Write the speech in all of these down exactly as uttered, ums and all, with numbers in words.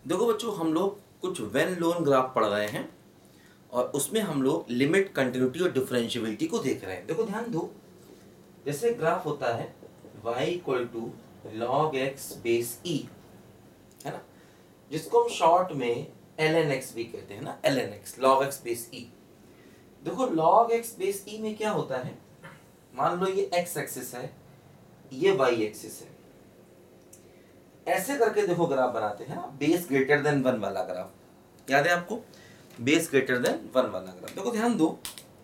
देखो बच्चों, हम लोग कुछ वेन लोन ग्राफ पढ़ रहे हैं और उसमें हम लोग लिमिट, कंटिन्यूटी और डिफरेंशियबिलिटी को देख रहे हैं। देखो ध्यान दो, जैसे ग्राफ होता है y equal to log x base e, है ना, जिसको हम शॉर्ट में एल एन एक्स भी कहते हैं ना, L N x, log x base e. देखो लॉग एक्स बेस ई में क्या होता है, मान लो ये x एक्सिस है, ये y एक्सिस है, ऐसे करके देखो ग्राफ बनाते हैं ना, बेस ग्रेटर देन वन वाला ग्राफ, याद है आपको, बेस ग्रेटर देन वन वाला ग्राफ। देखो ध्यान दो,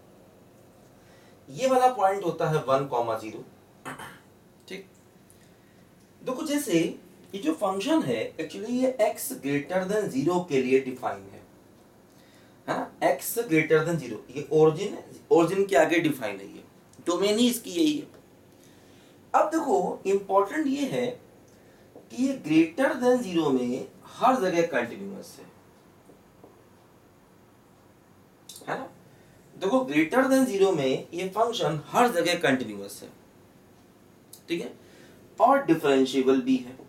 ये वाला पॉइंट होता है वन कॉमा जीरो, ठीक। देखो जैसे ये जो फंक्शन है एक्चुअली ये x ग्रेटर देन जीरो के लिए डिफाइन है, है ना, x ग्रेटर देन जीरो, ये ओरिजिन है, ओरिजिन के आगे डिफाइन है, ये डोमेन ही इसकी यही है। अब देखो इंपॉर्टेंट ये है कि ये ग्रेटर देन जीरो में हर जगह कंटिन्यूअस है, है ना। देखो ग्रेटर देन जीरो में ये फंक्शन हर जगह कंटिन्यूअस है, ठीक है, और डिफरेंशिएबल भी है,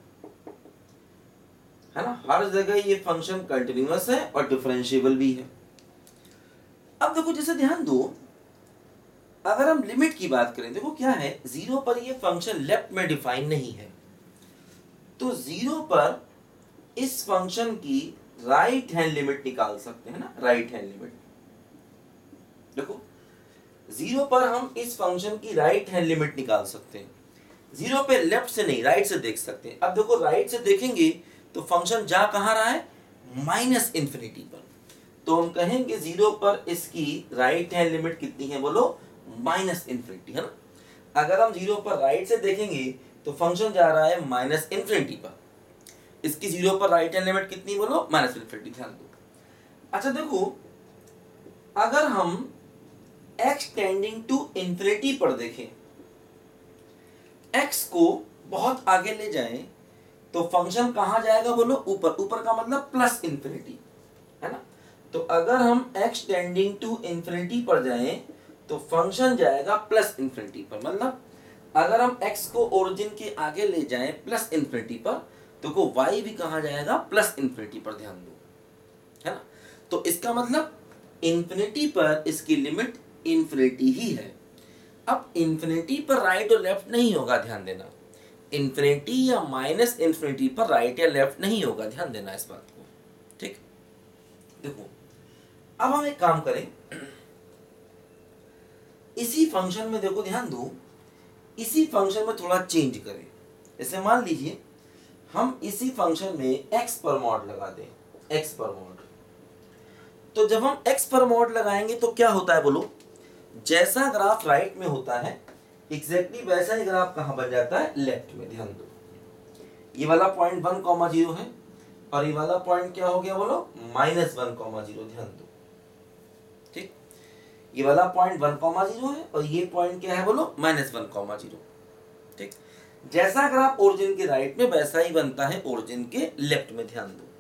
है ना, हर जगह ये फंक्शन कंटिन्यूअस है और डिफरेंशिएबल भी है। अब देखो जैसे ध्यान दो, अगर हम लिमिट की बात करें, देखो क्या है, जीरो पर ये फंक्शन लेफ्ट में डिफाइन नहीं है, तो जीरो पर इस फंक्शन की राइट हैंड लिमिट निकाल सकते हैं ना, राइट हैंड लिमिट। देखो जीरो पर हम इस फंक्शन की राइट हैंड लिमिट निकाल सकते हैं, जीरो पे लेफ्ट से नहीं राइट से देख सकते हैं। अब देखो राइट से देखेंगे तो फंक्शन जा कहां रहा है, माइनस इंफिनिटी पर, तो हम कहेंगे जीरो पर इसकी राइट हैंड लिमिट कितनी है, बोलो माइनस इंफिनिटी, है ना। अगर हम जीरो पर राइट से देखेंगे तो फंक्शन जा रहा है माइनस इंफिनिटी पर, इसकी जीरो पर राइट हैंड लिमिट कितनी, बोलो माइनस इंफिनिटी, ध्यान दो। अच्छा देखो, अगर हम x टेंडिंग टू इंफिनिटी पर देखें, x को बहुत आगे ले जाएं तो फंक्शन कहां जाएगा, बोलो ऊपर, ऊपर का मतलब प्लस इंफिनिटी, है ना। तो अगर हम x टेंडिंग टू इंफिनिटी पर जाएं तो फंक्शन जाएगा प्लस इंफिनिटी पर, मतलब अगर हम x को ओरिजिन के आगे ले जाएं प्लस इंफिनिटी पर, तो को y भी कहां जाएगा, प्लस इंफिनिटी पर, ध्यान दो, है ना। तो इसका मतलब इंफिनिटी पर इसकी लिमिट इंफिनिटी ही है। अब इंफिनिटी पर राइट और लेफ्ट नहीं होगा, ध्यान देना, इंफिनिटी या माइनस इंफिनिटी पर राइट या लेफ्ट नहीं होगा, ध्यान देना इस बात को, ठीक। देखो अब हम एक काम करें, इसी फंक्शन में देखो ध्यान दो, इसी फंक्शन में थोड़ा चेंज करें। जैसे मान लीजिए हम इसी फंक्शन में x पर मॉड लगा दें, x पर मॉड, तो जब हम x पर मॉड लगाएंगे तो क्या होता है, बोलो जैसा ग्राफ राइट में होता है एग्जैक्टली वैसा ही ग्राफ कहां बन जाता है, लेफ्ट में। ध्यान दो, ये वाला पॉइंट वन कॉमा जीरो है और ये वाला पॉइंट क्या हो गया, बोलो माइनस वन कॉमा जीरो, ध्यान दो, ठीक। ये वाला पॉइंट वन कॉमा जीरो है और ये पॉइंट क्या है, बोलो माइनस वन कॉमा जीरो, ठीक। जैसा ग्राफ ओरिजिन के राइट में वैसा ही बनता है ओरिजिन के लेफ्ट में, ध्यान दो।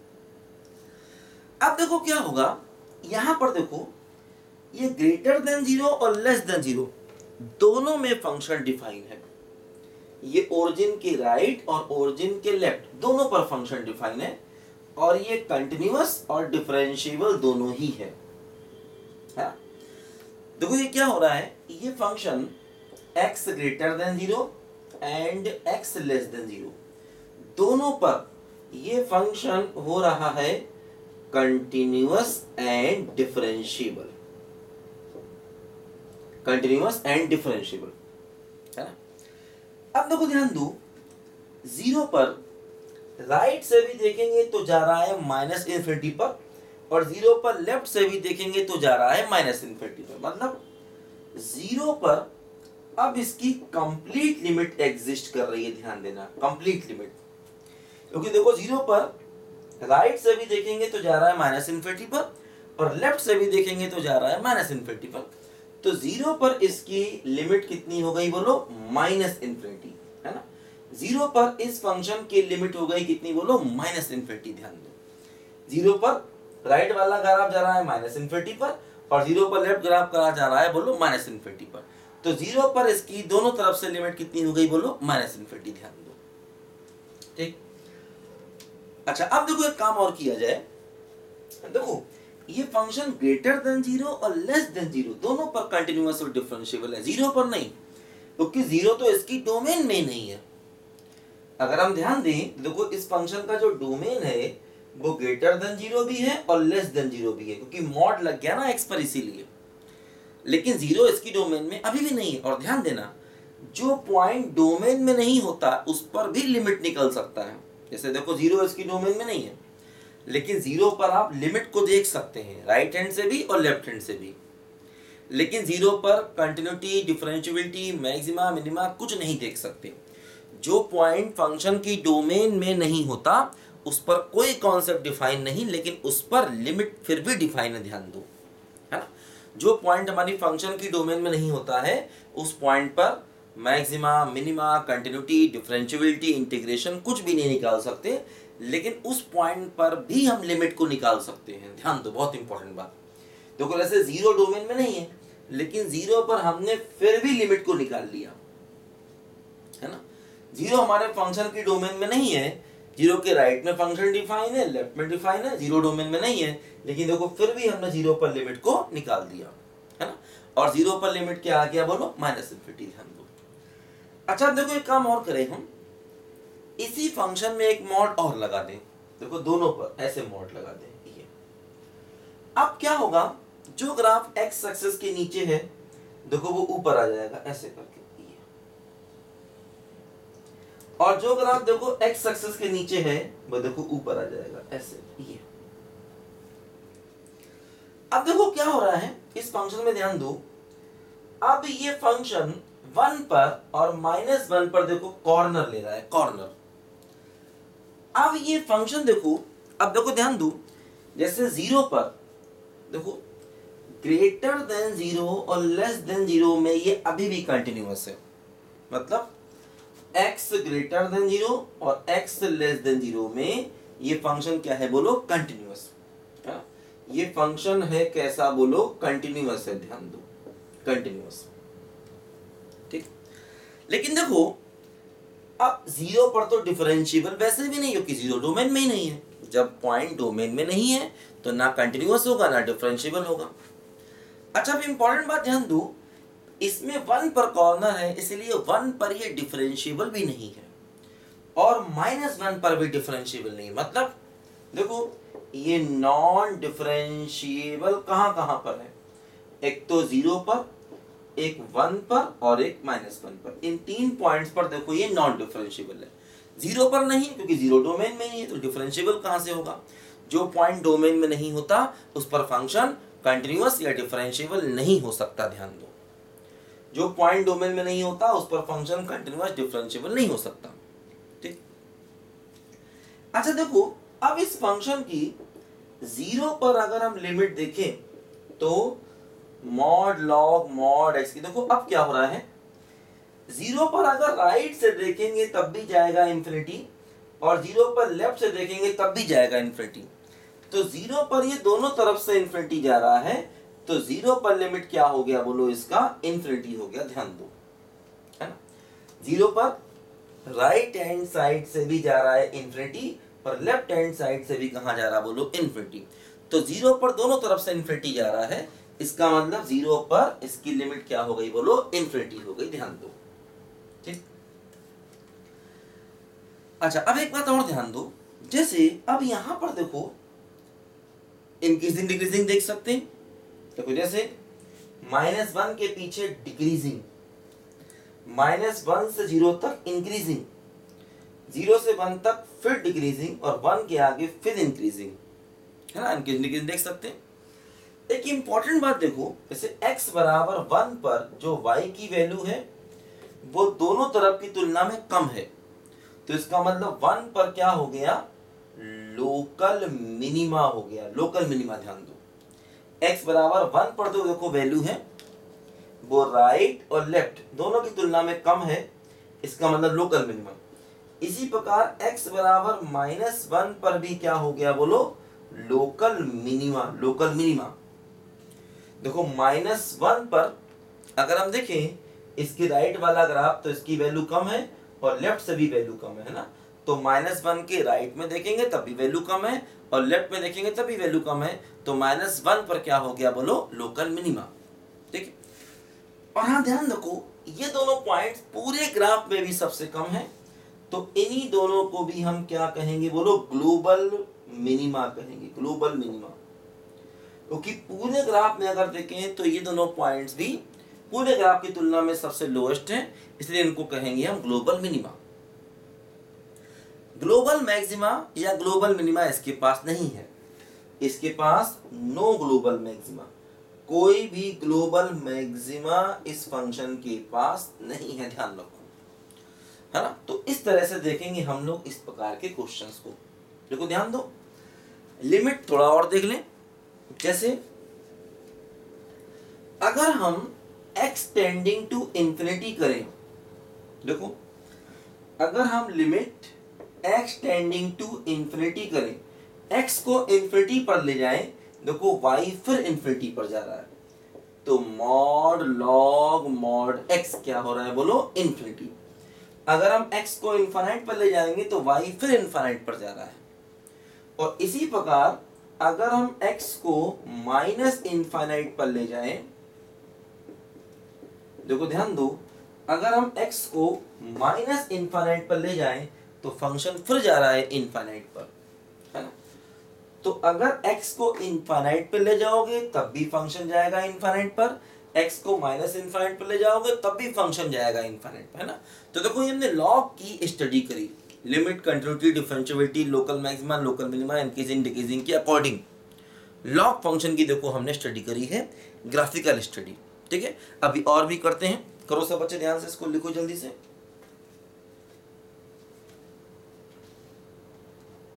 अब देखो क्या होगा, यहां पर देखो ये ग्रेटर देन जीरो और लेस देन जीरो दोनों में फंक्शन डिफाइन है, ये ओरिजिन के राइट और ओरिजिन के लेफ्ट दोनों पर फंक्शन डिफाइन है, और ये कंटिन्यूअस और डिफरेंशिएबल दोनों ही है, है? देखो ये क्या हो रहा है, ये function x greater than zero and x less than zero दोनों पर ये फंक्शन हो रहा है continuous and differentiable, continuous and differentiable, है ना। अब देखो ध्यान दो, जीरो पर राइट से भी देखेंगे तो जा रहा है माइनस इंफिनिटी पर, और जीरो पर लेफ्ट से भी देखेंगे तो जा रहा है माइनस इंफिनिटी पर, मतलब जीरो पर अब इसकी कंप्लीट लिमिट एग्जिस्ट कर रही है, ध्यान देना, कंप्लीट लिमिट, क्योंकि देखो जीरो पर राइट से भी देखेंगे तो जा रहा है माइनस इंफिनिटी पर और लेफ्ट से भी देखेंगे तो जा रहा है माइनस इंफिनिटी पर, तो जीरो पर इसकी लिमिट कितनी हो गई, बोलो माइनस इंफिनिटी, है ना। जीरो पर इस फंक्शन की लिमिट हो गई कितनी, बोलो माइनस इंफिनिटी, ध्यान दो। जीरो पर राइट वाला ग्राफ जा रहा है माइनस इंफिनिटी पर और जीरो पर लेफ्ट ग्राफ करा जा रहा है, बोलो माइनस इंफिनिटी पर, तो जीरो पर इसकी दोनों तरफ से लिमिट कितनी हो गई, बोलो माइनस इंफिनिटी, ध्यान दो, ठीक। अच्छा अब देखो एक काम और किया जाए, देखो ये फंक्शन ग्रेटर देन जीरो और लेस देन जीरो दोनों पर कंटिन्यूअस और डिफरेंशिएबल है, जीरो पर नहीं, क्योंकि जीरो तो इसकी डोमेन में नहीं है। अगर हम ध्यान दें देखो इस फंक्शन का जो डोमेन है वो ग्रेटर देन जीरो भी है और लेस देन जीरो भी है, क्योंकि मॉड लग गया ना एक्स पर इसीलिए। लेकिन जीरो इसकी डोमेन में अभी भी नहीं है। और ध्यान देना जो पॉइंट डोमेन में नहीं होता उस पर भी लिमिट निकल सकता है। जैसे देखो जीरो इसकी डोमेन में नहीं है, लेकिन जीरो पर आप लिमिट को देख सकते हैं, राइट हैंड से भी और लेफ्ट हैंड से भी। लेकिन जीरो पर कंटिन्यूटी, डिफरेंशियबिलिटी, मैक्सिमा, मिनिमा कुछ नहीं देख सकते। जो पॉइंट फंक्शन की डोमेन में नहीं होता उस पर कोई कॉन्सेप्ट डिफाइन नहीं, लेकिन उस पर लिमिट फिर भी डिफाइन है, ध्यान दो, है ना। जो पॉइंट हमारी फंक्शन की डोमेन में नहीं होता है उस पॉइंट पर maxima, minima, continuity, differentiability, integration कुछ भी नहीं निकाल सकते, लेकिन उस पॉइंट पर भी हम लिमिट को निकाल सकते हैं। ध्यान दो, बहुत इंपॉर्टेंट बात। देखो जैसे जीरो डोमेन में नहीं है, लेकिन जीरो पर हमने फिर भी लिमिट को निकाल लिया, है ना। जीरो हमारे फंक्शन की डोमेन में नहीं है, जीरो के राइट में फंक्शन डिफाइन है, लेफ्ट में डिफाइन है, जीरो डोमेन में नहीं है, लेकिन देखो फिर भी हमने जीरो पर लिमिट को निकाल दिया, है ना। और जीरो पर लिमिट क्या आ गया बोलो, माइनस इन्फिनिटी। ध्यान दो। अच्छा अब देखो एक काम और करें हम, इसी फंक्शन में एक मॉड और लगा दें। देखो दोनों पर ऐसे मॉड लगा दें। ये अब क्या होगा, जो ग्राफ एक्स एक्सिस के नीचे है देखो वो ऊपर आ जाएगा ऐसे करके, ये। और जो ग्राफ देखो एक्स एक्सिस के नीचे है वो देखो ऊपर आ जाएगा ऐसे, ये। अब देखो क्या हो रहा है इस फंक्शन में, ध्यान दो। अब ये फंक्शन वन पर और माइनस वन पर देखो कॉर्नर ले रहा है, कॉर्नर। अब ये फंक्शन देखो, अब देखो ध्यान दो, जैसे जीरो पर देखो ग्रेटर देन जीरो और लेस देन जीरो में ये अभी भी कंटिन्यूअस है। मतलब x ग्रेटर देन जीरो और x लेस देन जीरो में ये फंक्शन क्या है बोलो, कंटिन्यूअस। ये फंक्शन है कैसा बोलो, कंटिन्यूअस है। ध्यान दो, कंटिन्यूअस, ठीक। लेकिन देखो अब जीरो पर तो डिफरेंशिएबल वैसे भी नहीं, क्योंकि जीरो डोमेन में ही नहीं है। जब पॉइंट डोमेन में नहीं है तो ना कंटिन्यूअस होगा ना डिफरेंशिएबल होगा। अच्छा अब इंपॉर्टेंट बात ध्यान दो, इसमें वन पर कॉर्नर है, इसलिए वन पर ये डिफरेंशिएबल भी नहीं है और माइनस वन पर भी डिफरेंशिएबल नहीं। मतलब देखो ये नॉन डिफरेंशिएबल कहां कहां पर है, एक तो जीरो पर, एक वन पर और एक माइनस वन पर। इन तीन पॉइंट्स पर देखो ये नॉन डिफरेंशिएबल है। जीरो पर नहीं क्योंकि जीरो डोमेन में नहीं है, तो डिफरेंशिएबल कहां से होगा। जो पॉइंट डोमेन में नहीं होता उस पर फंक्शन कंटिन्यूअस या डिफरेंशिएबल नहीं हो सकता। ध्यान दो, जो पॉइंट डोमेन में नहीं होता उस पर फंक्शन कंटिन्यूअस डिफरेंशिएबल नहीं हो सकता, ठीक। अच्छा देखो अब इस फंक्शन की जीरो पर अगर हम लिमिट देखें तो मॉड लॉग मॉड एक्स की, देखो अब क्या हो रहा है, जीरो पर अगर राइट से देखेंगे तब भी जाएगा इन्फिनिटी और जीरो पर लेफ्ट से देखेंगे तब भी जाएगा इन्फिनिटी। तो जीरो पर ये दोनों तरफ से इन्फिनिटी जा रहा है, तो जीरो पर लिमिट क्या हो गया बोलो, इसका इन्फिनिटी हो गया। ध्यान दो, है ना। जीरो पर राइट हैंड साइड से भी जा रहा है इन्फिनिटी और लेफ्ट हैंड साइड से भी कहां जा रहा बोलो, इन्फिनिटी। तो जीरो पर दोनों तरफ से इन्फिनिटी जा रहा है, इसका मतलब जीरो पर इसकी लिमिट क्या हो गई बोलो, इन्फिनिटी हो गई। ध्यान दो, ठीक। अच्छा अब एक बात और ध्यान दो, जैसे अब यहां पर देखो इंक्रीजिंग डिक्रीजिंग देख सकते हैं। देखो जैसे माइनस वन के पीछे डिक्रीजिंग, माइनस वन से जीरो तक इंक्रीजिंग, जीरो से वन तक फिर डिक्रीजिंग और वन के आगे फिर इंक्रीजिंग, है ना। इंक्रीजिंग डिक्रीजिंग देख सकते हैं। एक इंपॉर्टेंट बात देखो, जैसे x बराबर वन पर जो y की वैल्यू है वो दोनों तरफ की तुलना में कम है, तो इसका मतलब वन पर क्या हो गया, लोकल मिनिमा हो गया, लोकल मिनिमा। ध्यान दो x बराबर वन पर जो देखो वैल्यू है वो राइट और लेफ्ट दोनों की तुलना में कम है, इसका मतलब लोकल मिनिमा। इसी प्रकार x बराबर माइनस वन पर भी क्या हो गया बोलो, लोकल मिनिमा, लोकल मिनिमा। देखो माइनस वन पर अगर हम देखें इसकी राइट वाला ग्राफ तो इसकी वैल्यू कम है और लेफ्ट से भी वैल्यू कम है, है ना। तो माइनस वन के राइट में देखेंगे तब भी वैल्यू कम है और लेफ्ट में देखेंगे तब भी वैल्यू कम है, तो माइनस वन पर क्या हो गया बोलो, लोकल मिनिमा। ठीक है, और हाँ ध्यान रखो ये दोनों पॉइंट्स पूरे ग्राफ में भी सबसे कम है, तो इन्हीं दोनों को भी हम क्या कहेंगे बोलो, ग्लोबल मिनिमा कहेंगे, ग्लोबल मिनिमा। क्योंकि तो पूरे ग्राफ में अगर देखें तो ये दोनों पॉइंट्स भी पूरे ग्राफ की तुलना में सबसे लोएस्ट हैं, इसलिए इनको कहेंगे हम ग्लोबल मिनिमा। ग्लोबल मैक्सिमा या ग्लोबल मिनिमा इसके पास नहीं है, इसके पास नो ग्लोबल मैक्सिमा, कोई भी ग्लोबल मैक्सिमा इस फंक्शन के पास नहीं है, ध्यान रखो, है ना। तो इस तरह से देखेंगे हम लोग इस प्रकार के क्वेश्चंस को। देखो ध्यान दो, लिमिट थोड़ा और देख लें। जैसे अगर हम x टेंडिंग टू इंफिनिटी करें, देखो अगर हम limit x tending to infinity करें, x को इंफिनिटी पर ले जाएं, देखो y फिर इंफिनिटी पर जा रहा है, तो मॉड लॉग मॉड x क्या हो रहा है बोलो, इंफिनिटी। अगर हम x को इनफाइनाइट पर ले जाएंगे तो y फिर इनफाइनाइट पर जा रहा है। और इसी प्रकार अगर हम x को माइनस इनफाइनाइट पर ले जाएं, देखो ध्यान दो, अगर हम x को माइनस इनफाइनाइट पर ले जाएं तो फंक्शन फिर जा रहा है इनफाइनाइट पर, है ना। तो अगर x को इनफाइनाइट पर ले जाओगे तब भी फंक्शन जाएगा इनफाइनाइट पर, x को माइनस इनफाइनाइट पर ले जाओगे तब भी फंक्शन जाएगा इनफाइनाइट पर, है ना। तो देखो ये हमने लॉग की स्टडी करी, limit, continuity, differentiability, local maxima, local minima, increasing decreasing के अकॉर्डिंग लॉग फंक्शन की देखो हमने स्टडी करी है, ग्राफिकल स्टडी। ठीक है, अभी और भी करते हैं, करो सब बच्चे ध्यान से, इसको लिखो जल्दी से।